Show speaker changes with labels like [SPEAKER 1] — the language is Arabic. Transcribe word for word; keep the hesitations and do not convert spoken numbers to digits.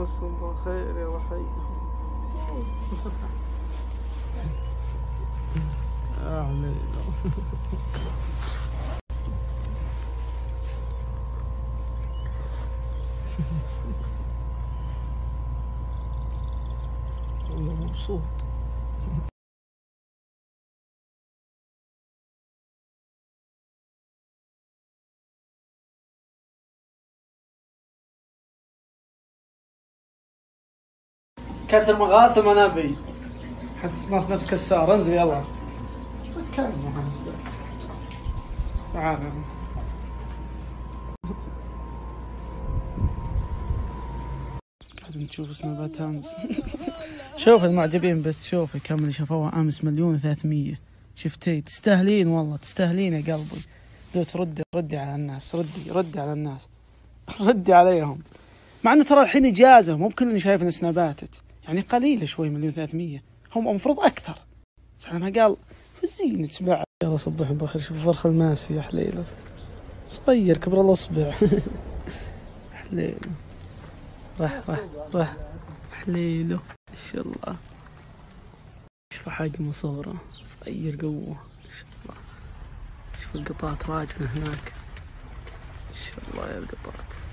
[SPEAKER 1] مساكم الله خير يا وحي. يا حليله. والله مبسوط. كسر مغاسل ما نبي حتى تصنف نفس كسار. انزل يلا سكرنا تعال. قاعد نشوف سنابات امس. شوف المعجبين بس شوفي كم اللي شافوها امس، مليون وثلاثمية. شفتي تستاهلين والله تستاهلين يا قلبي. دو تردي ردي على الناس، ردي ردي على الناس ردي عليهم. مع انه ترى الحين اجازه مو بكل اللي شايف سناباتت، يعني قليله شوي مليون ثلاثمية، هم المفروض اكثر. على ما قال زين تبع. يلا صبح بخير. شوف فرخ الماسي يا حليله صغير كبر الاصبع. حليله راح راح راح حليله ما شاء الله. شوف حجمه صغره صغير قوه ما شاء الله. شوف القطات راجنه هناك ما شاء الله يا القطات.